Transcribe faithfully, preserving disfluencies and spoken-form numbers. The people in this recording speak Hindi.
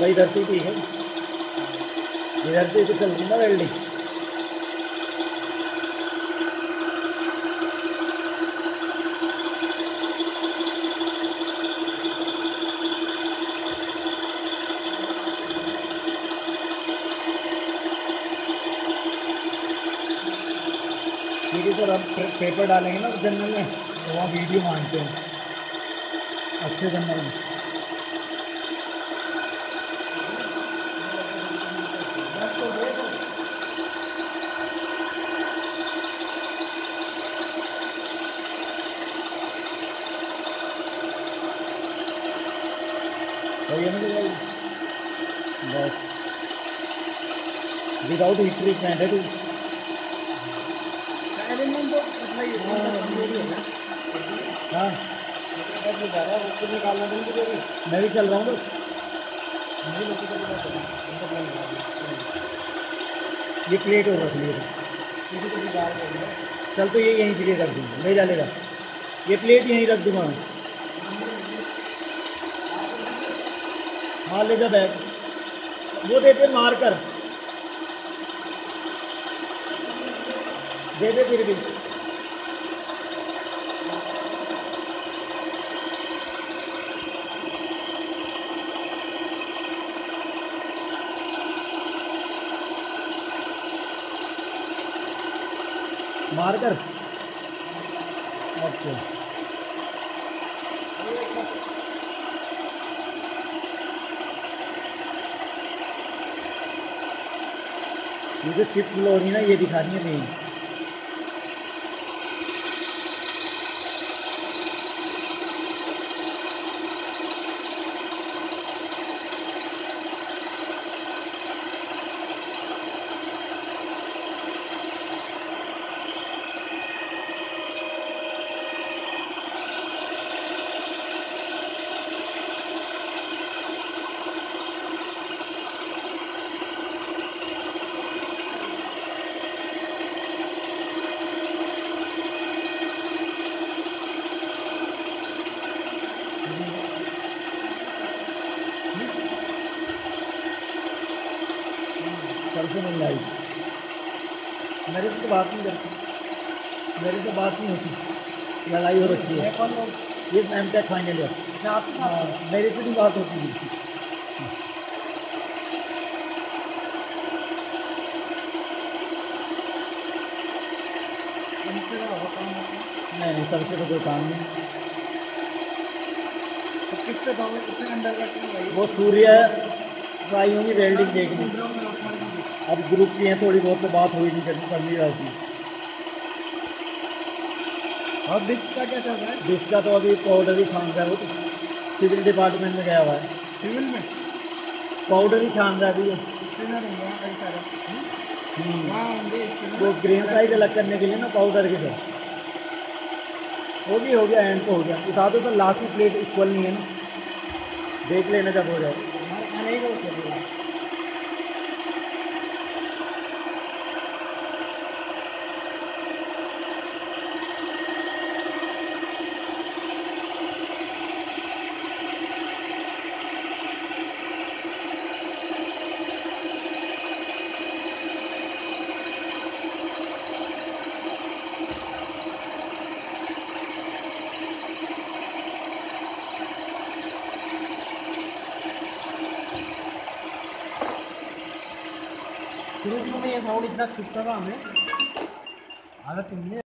भाई इधर से ही ठीक है, इधर से ही तो चल रही ना वेल्डिंग। ठीक है सर, अब पेपर डालेंगे ना जर्नल में तो वहाँ वीडियो मांगते हैं अच्छे जर्नल में। सही है ना सर भाई, बस विदाउट हीट ट्रीटमेंट है टू। हाँ मैं भी चल रहा हूँ बस। ये प्लेट और रख लिए चल, तो ये यहीं जगह रख दूँगा, ले जा ले जा, ये प्लेट यहीं रख दूँगा मैं। हाँ ले जा बैग, वो देते मार कर दे दे फिर भी। मार कर अच्छा, ये जो चिप हो रही है ना ये दिखानी है नहीं। सर से मिल आई, मेरे से तो बात नहीं करती, मेरे से बात नहीं होती, लड़ाई हो रखी है। कौन लोग? ये एम टेक फाइनल ईयर। हाँ मेरे से भी बात होती है। नहीं नहीं सर से तो कोई काम नहीं। तो किससे था वो, कितने अंदर का क्यों भाई? वो सूर्य आई होंगी वेल्डिंग देखनी, अब ग्रुप की हैं थोड़ी बहुत तो बात हुई नहीं करनी करनी रहती। और बिस्ट का क्या चल रहा है? बिस्ट का तो अभी पाउडर ही छान रहा है, वो तो सिविल डिपार्टमेंट में गया हुआ है, सिविल में पाउडर ही छान रहा है अभी। स्टेनर होंगे वहाँ कई सारे, हम्म। वहाँ होंगे स्टेनर। वो ग्रेन साइज अलग करने के लिए ना पाउडर के साथ वो भी हो गया, एंड तो हो गया। उठा दो सर, लास्ट में प्लेट इक्वल नहीं है ना, देख लेना जब हो जाए। नहीं करो शुरू शुरू में ये साउंड इतना चुभता था हमें, आदत नहीं है।